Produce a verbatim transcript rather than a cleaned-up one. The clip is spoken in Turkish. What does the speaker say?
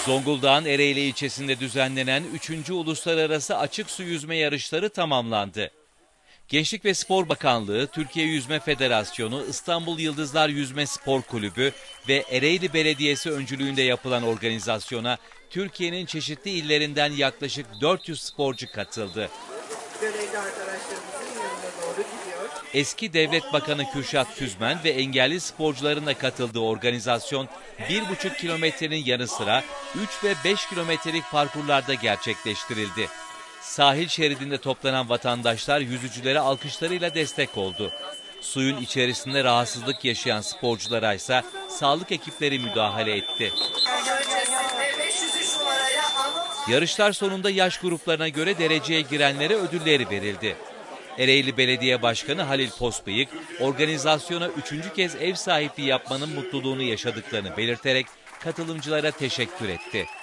Zonguldak'ın Ereğli ilçesinde düzenlenen üçüncü Uluslararası Açık Su Yüzme Yarışları tamamlandı. Gençlik ve Spor Bakanlığı, Türkiye Yüzme Federasyonu, İstanbul Yıldızlar Yüzme Spor Kulübü ve Ereğli Belediyesi öncülüğünde yapılan organizasyona Türkiye'nin çeşitli illerinden yaklaşık dört yüz sporcu katıldı. Görevli arkadaşlarımızın yanına doğru gidiyor. Eski Devlet Bakanı Kürşat Tüzmen ve engelli sporcuların da katıldığı organizasyon bir buçuk kilometrenin yanı sıra üç ve beş kilometrelik parkurlarda gerçekleştirildi. Sahil şeridinde toplanan vatandaşlar yüzücülere alkışlarıyla destek oldu. Suyun içerisinde rahatsızlık yaşayan sporculara ise sağlık ekipleri müdahale etti. Yarışlar sonunda yaş gruplarına göre dereceye girenlere ödülleri verildi. Ereğli Belediye Başkanı Halil Posbıyık, organizasyona üçüncü kez ev sahipliği yapmanın mutluluğunu yaşadıklarını belirterek katılımcılara teşekkür etti.